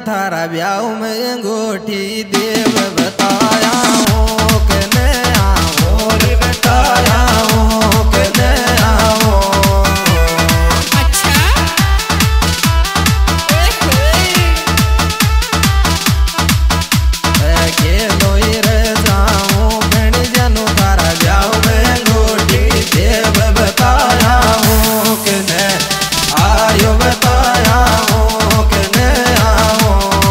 थारा ब्याह में अंगूठी देव बताया हूँ कि न आओ रे बताया हूँ कि न आओ। अच्छा अकेलो ही रह जाऊँ बन जानू थारा ब्याह में अंगूठी देव बताया हूँ कि न आयो बताया हूँ कि न आओ।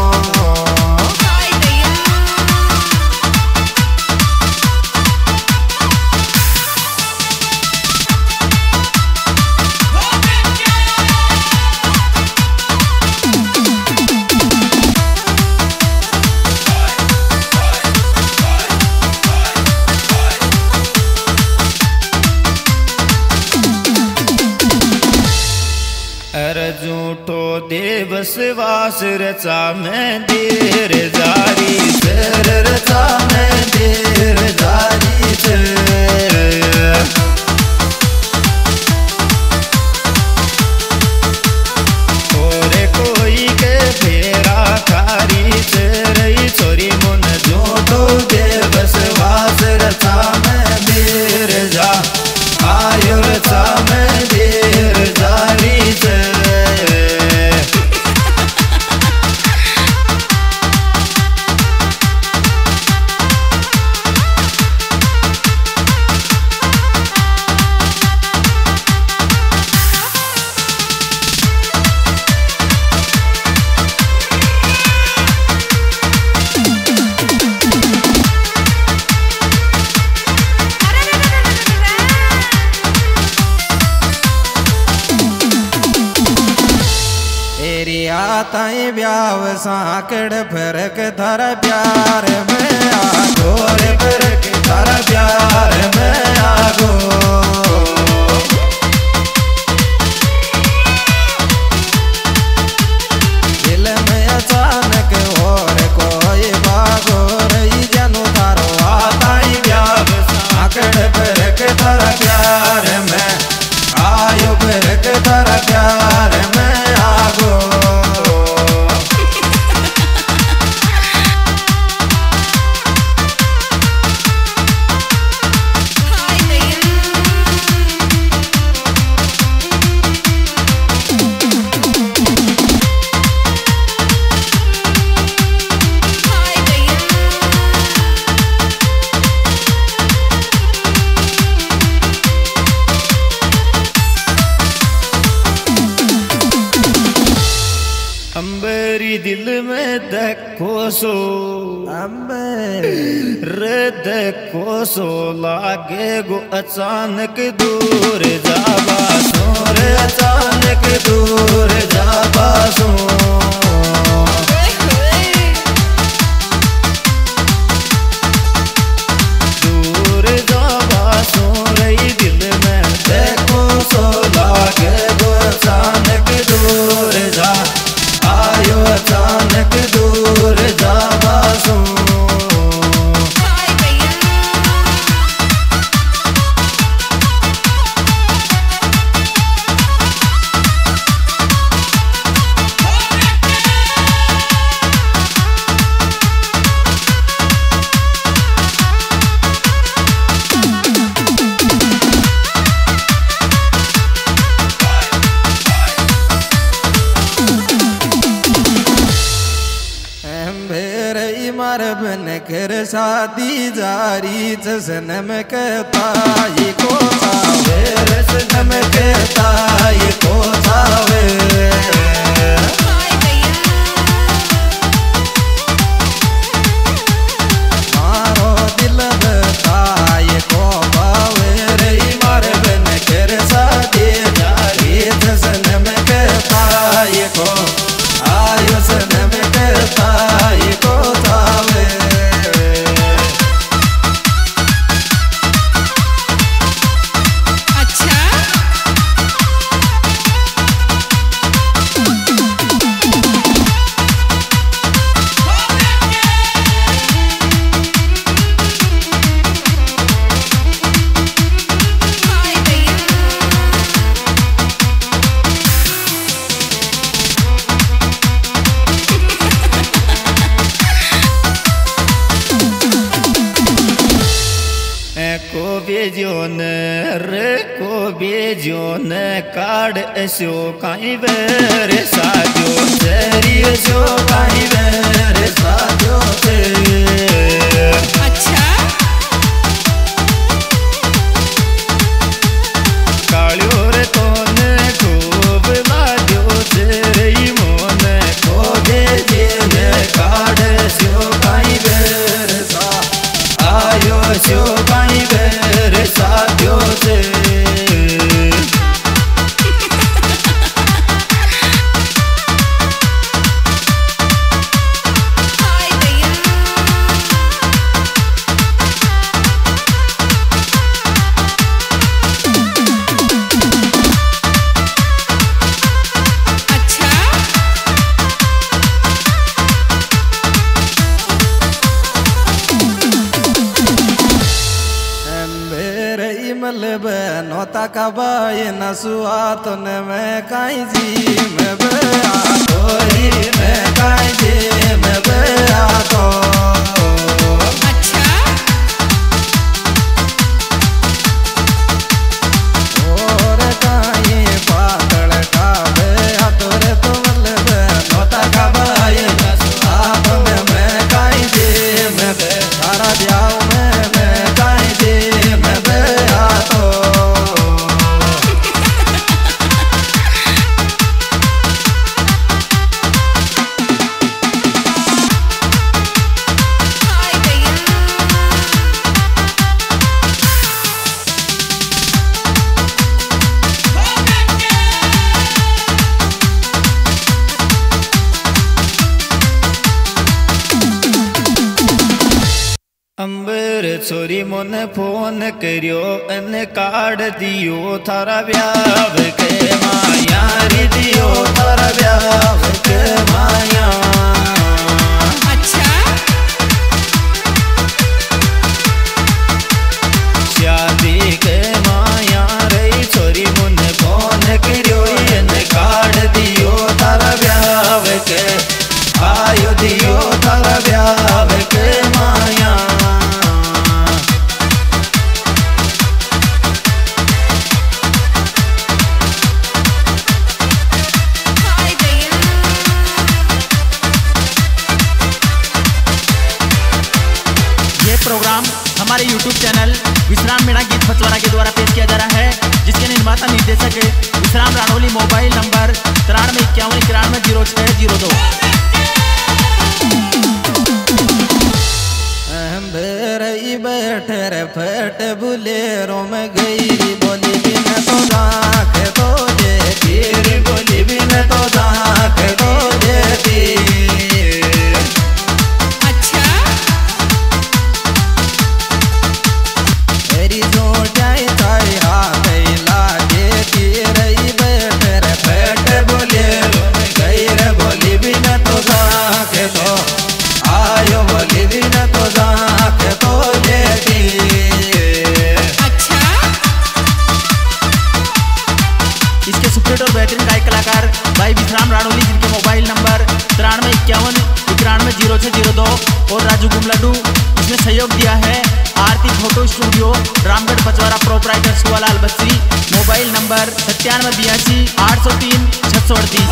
अरे झूठो देवस वास रचा में देर जारी तेर रचा में देर जारी छे। तोरे कोई के फेरा खारी छे रही छोरी मुन झूठो देवस वास रचा में देर जा आयो रचा में देर जारी छे। ताई ब्याव साकड़ फरक थारा प्यार में आगो रे फरक थारा प्यार में आगो। दिल में अचानक और कोई बागो रही जानू थारो ताई ब्याव साकड़ फरक थारा प्यार में आयो फरक थारा प्यार में आगो। अंबरी दिल में देखो सो रे देखो सो लागे गो अचानक दूर जाबा सो रे अचानक दूर जाबा सो। दूर जाबा सो रही दिल में देखो सो लागे गो अचानक दूर जा आयो अचानक दूर जाबा सो। बन कर शादी जारी जन्म कहता ये को सावे जन्म कहता ये को सावे। मारो दिल बता ये को पावे रही मार बन कर शादी जारी जन्म कहता ये को आयो जन्म कहता ये को सावे। अच्छा को बेजोन रे को बेजोन काड ऐसो काई बेरे साजो तेरी ऐसो काई बेरे साजो अच्छा कालियो रे तोने खूब लाजो तेरे मोन को बेजोन काड ऐसो काई बेरे सा आयो ऐसो काई बेरे साजो नोता कबाई नसुआ तूने मैं काई जी मैं बया कोई मैं काई जी मैं बया तो अच्छा और काई पातल का बे तोरे तो मतलब नोता कबाई नसुआ तूने मैं काई जी मैं बे सारा ब्याह मैं काई जी मैं बया तो अंबर छोरी मोने फोन करियो अन कार्ड दियो थारा ब्याह के माया रे दियो थारा ब्याह के माया अच्छा शादी के माया रे छोरी मोने फोन करियो अन कार्ड दियो थारा ब्याह के आयो दियो थारा ब्याह के माया प्रोग्राम हमारे YouTube चैनल विश्राम मीणा गीत पचवारा के द्वारा पेश किया जा रहा है, जिसके निर्माता निर्देशक विश्राम राणौली। Mobile number 9351910602। बैठे रे फट बुलेरो में गई बोली बिन तो दाख तो देती बोली बिन तो दाख तो देती और बेहतरीन गायक कलाकार भाई विश्राम राणौली, जिनके मोबाइल नंबर 9351910602 और राजू गुमलड्डू इसमें सहयोग दिया है। Aarti photo studio Ramgarh Pachwara, proprietor Suwalal Bassi. Mobile number 9782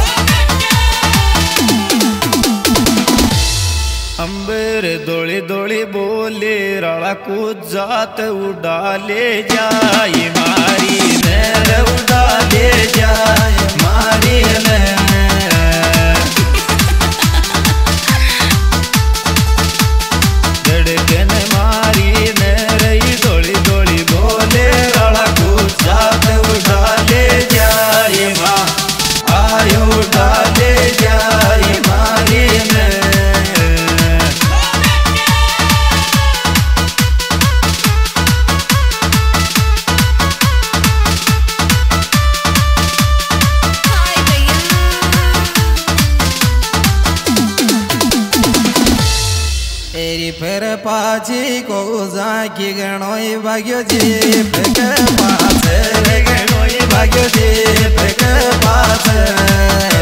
अंबर दोली दोली बोले राड़ा को जात उड़ाले जाए मारी नैर उड़ाले जाए मारी धड़कन मारी नैर दोली दोली बोले राड़ा को जात उड़ाले जाए माँ आयो उड़ाले जाए मारी फिर पाची को जाकी गणोई भाग्यो जी के पास गणोई भाग्यो जी के पास